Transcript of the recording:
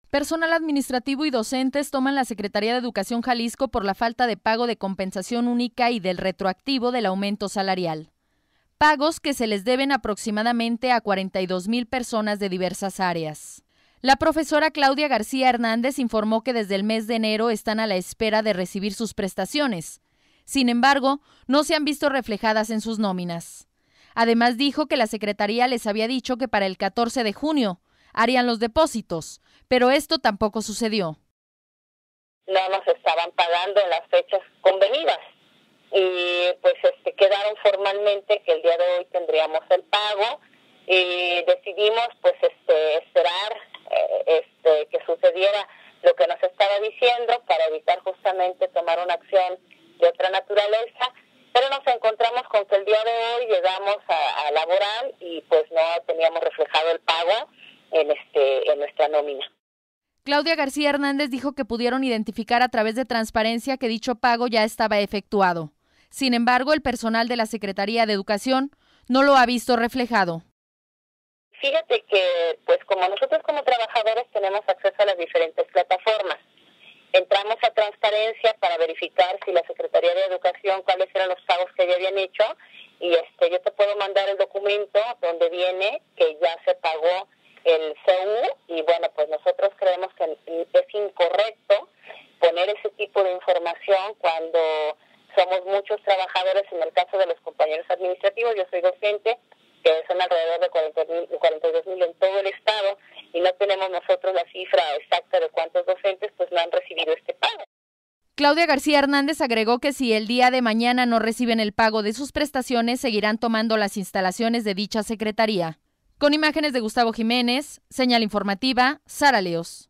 Personal administrativo y docentes toman la Secretaría de Educación Jalisco por la falta de pago de compensación única y del retroactivo del aumento salarial. Pagos que se les deben aproximadamente a 42,000 personas de diversas áreas. La profesora Claudia García Hernández informó que desde el mes de enero están a la espera de recibir sus prestaciones. Sin embargo, no se han visto reflejadas en sus nóminas. Además dijo que la Secretaría les había dicho que para el 14 de junio harían los depósitos, pero esto tampoco sucedió. No nos estaban pagando en las fechas convenidas y pues quedaron formalmente que el día de hoy tendríamos el pago y decidimos pues esperar que sucediera lo que nos estaba diciendo para evitar justamente tomar una acción de otra naturaleza, pero nos encontramos con que el día de hoy llegamos a laboral y pues no teníamos reflejado el pago en nuestra nómina. Claudia García Hernández dijo que pudieron identificar a través de transparencia que dicho pago ya estaba efectuado. Sin embargo, el personal de la Secretaría de Educación no lo ha visto reflejado. Fíjate que, pues como nosotros como trabajadores tenemos acceso a las diferentes plataformas, entramos a transparencia para verificar si la Secretaría de Educación, cuáles eran los pagos que ya habían hecho, y yo te puedo mandar el documento donde viene que ya se pagó el CU, y bueno, pues nosotros creemos que es incorrecto poner ese tipo de información cuando somos muchos trabajadores. En el caso de los compañeros administrativos, yo soy docente, que son alrededor de 42,000 en todo el estado, y no tenemos nosotros la cifra exacta de cuántos docentes pues no han recibido este pago. Claudia García Hernández agregó que si el día de mañana no reciben el pago de sus prestaciones, seguirán tomando las instalaciones de dicha secretaría. Con imágenes de Gustavo Jiménez, señal informativa, Sara Leos.